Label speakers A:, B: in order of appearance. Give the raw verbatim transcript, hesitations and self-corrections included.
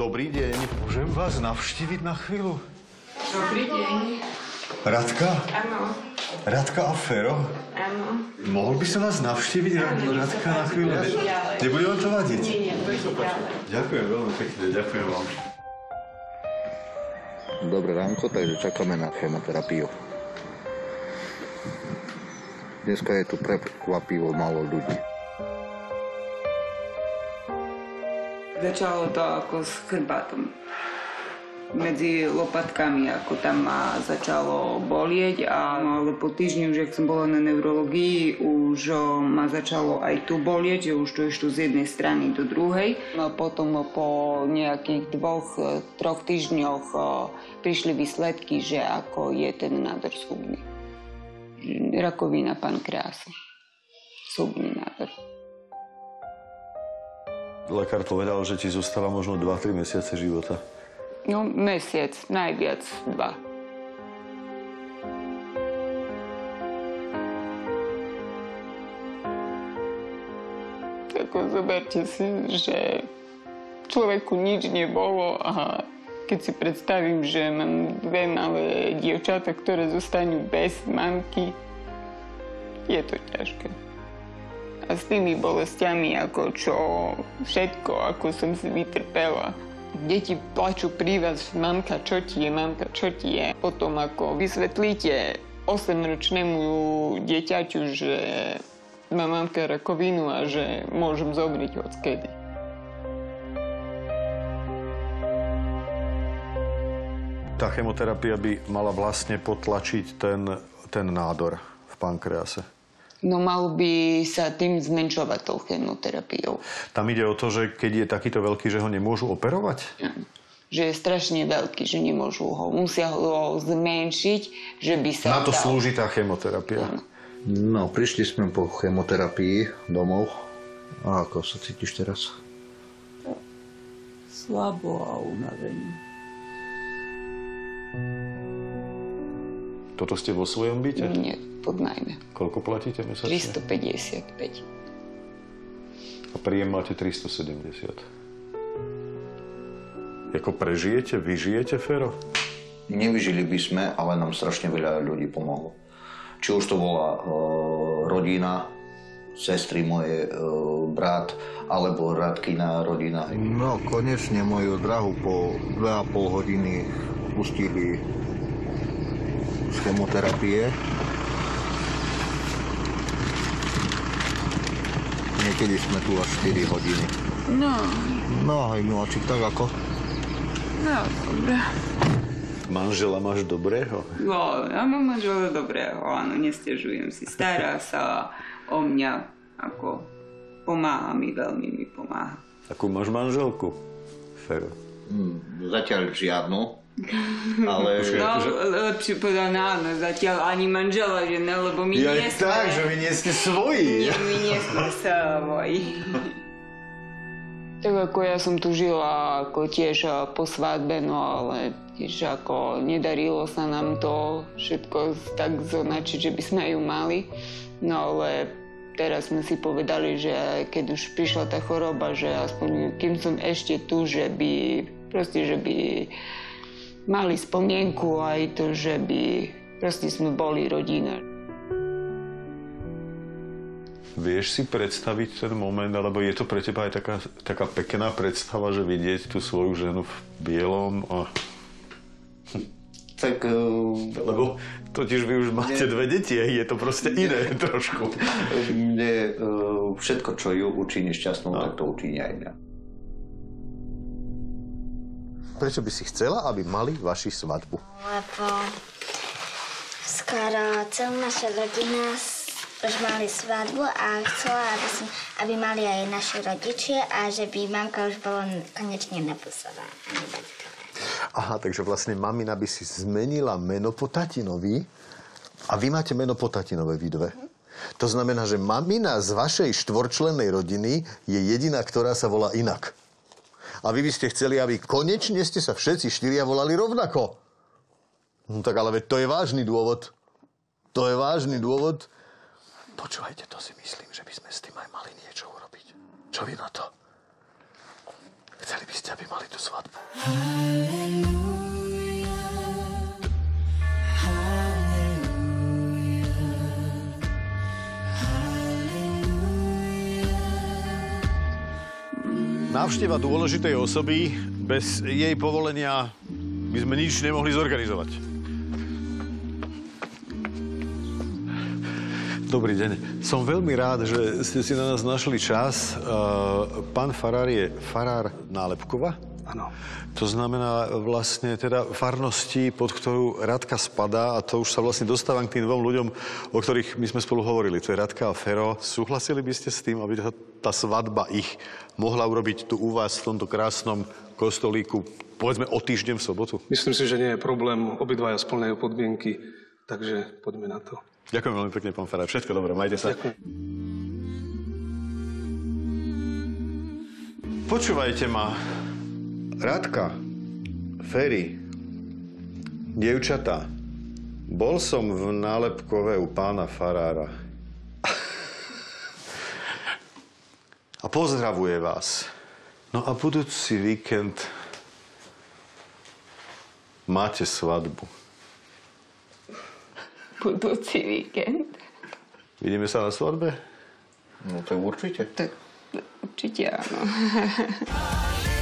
A: Dobrý deň. Môžem vás navštíviť na chvíľu?
B: Dobrý deň.
A: Radka?
B: Áno.
A: Radka a Fero?
B: Áno.
A: Mohol by som vás navštíviť, Radka, na chvíľu? Nebude vám to vadiť?
B: Nie, nie, poďte ďalej.
A: Ďakujem veľmi pekne, ďakujem vám.
C: Dobré ránko, takže čakáme na chemoterapiu. Dneska je tu prekvapivo málo ľudí.
B: Začalo to ako s chrbátom. Medzi lopatkami, ako tam ma začalo bolieť, a, ale po týždni, už ak som bola na neurologii, už o, ma začalo aj tu bolieť, že už to išlo z jednej strany do druhej. No a potom o, po nejakých dvoch, troch týždňoch o, prišli výsledky, že ako je ten nádor slúbny. Rakovina pankreasu. Slúbny nádor.
A: Lekár povedal, že ti zostáva možno dva tri mesiace života.
B: No, mesiac, najviac dva. Tak zoberte si, že človeku nič nebolo, a keď si predstavím, že mám dve malé dievčatá, ktoré zostanú bez mamky, je to ťažké. A s tými bolestiami, ako čo všetko, ako som si vytrpela. Deti plačú pri vás, mamka, čo ti je, mamka, čo ti je. Potom ako vysvetlíte osemročnému dieťaťu, že má mamka rakovinu a že môžem zomriť odskedy.
A: Tá chemoterapia by mala vlastne potlačiť ten, ten nádor v pankrease.
B: No mal by sa tým zmenšovať tou chemoterapiou.
A: Tam ide o to, že keď je takýto veľký, že ho nemôžu operovať?
B: Ja. Že je strašne veľký, že nemôžu ho. Musia ho zmenšiť, že by sa
A: Na to
B: dal.
A: slúži tá chemoterapia.
B: Áno.
C: No, prišli sme po chemoterapii domov. A ako sa cítiš teraz?
B: Slabo a unavený.
A: Toto ste vo svojom byte?
B: Nie, podnajme.
A: Koľko platíte mesačne?
B: tristopäťdesiatpäť.
A: A príjem máte tristosedemdesiat. Ako prežijete, vyžijete, Fero?
C: Nevyžili by sme, ale nám strašne veľa ľudí pomohlo. Či už to bola e, rodina, sestry moje, e, brat, alebo Radkina rodina. No, konečne moju drahu po dve a pol hodiny pustili z chemoterapie. Niekedy sme tu až štyri hodiny.
B: No,
C: No, aj miláčik, tak ako?
B: no, dobre.
A: Manžela máš dobrého?
B: No, ja mám manžela dobrého, áno, nestežujem si. Stará sa o mňa, ako pomáha mi, veľmi mi pomáha.
A: Akú máš manželku, Fero?
C: Hmm, zatiaľ žiadnu, ale...
B: No, lepšie povedané, áno, zatiaľ ani manžela, že ne, lebo my
A: Ja
B: nie sme...
A: tak, že vy nie ste svoji.
B: Nie, my nie sme svoji. Tak ako ja som tu žila ako tiež po svadbe, no ale tiež ako nedarilo sa nám to všetko tak zonačiť, že by sme ju mali. No ale teraz sme si povedali, že keď už prišla tá choroba, že aspoň kým som ešte tu, že by proste, že by mali spomienku aj to, že by proste sme boli rodina.
A: Vieš si predstaviť ten moment, alebo je to pre teba aj taká, taká pekná predstava, že vidieť tú svoju ženu v bielom? A...
C: Tak... Uh,
A: Lebo totiž vy už máte
C: mne,
A: dve deti, je to proste iné trošku.
C: Mne uh, všetko, čo ju učiní šťastnou, no. tak to učiní aj mňa.
D: Prečo by si chcela, aby mali vaši svadbu?
E: Lebo skoro celá naša rodina už mali svadbu a chcela, aby, som, aby mali aj naši rodičia a že by mamka už bola konečne napusová.
D: Aha, takže vlastne mamina by si zmenila meno po tatinovi a vy máte meno po tatinové vy dve. To znamená, že mamina z vašej štvorčlennej rodiny je jediná, ktorá sa volá inak. A vy by ste chceli, aby konečne ste sa všetci štyria volali rovnako. No tak ale veď to je vážny dôvod. To je vážny dôvod. Počúvajte, to si myslím, že by sme s tým aj mali niečo urobiť. Čo vy na to? Chceli by ste, aby mali tú svadbu? Návšteva dôležitej osoby, bez jej povolenia by sme nič nemohli zorganizovať. Dobrý deň. Som veľmi rád, že ste si na nás našli čas. Pán farár je farár Nálepkova.
F: Áno.
D: To znamená vlastne teda farnosti, pod ktorú Radka spadá, a to už sa vlastne dostávam k tým dvom ľuďom, o ktorých my sme spolu hovorili. To je Radka a Fero. Súhlasili by ste s tým, aby tá, tá svadba ich mohla urobiť tu u vás v tomto krásnom kostolíku, povedzme o týždeň v sobotu?
F: Myslím si, že nie je problém. Obidvaja splňajú podmienky, takže poďme na to.
D: Ďakujem veľmi pekne, pán farár. Všetko dobré, majte sa.
F: Ďakujem.
D: Počúvajte ma. Radka, Feri, dievčatá, bol som v Nálepkove u pána farára. A pozdravuje vás. No a budúci víkend máte svadbu.
B: Budúci víkend.
D: Vidíme sa na svadbe?
C: No to určite.
B: Tak určite áno.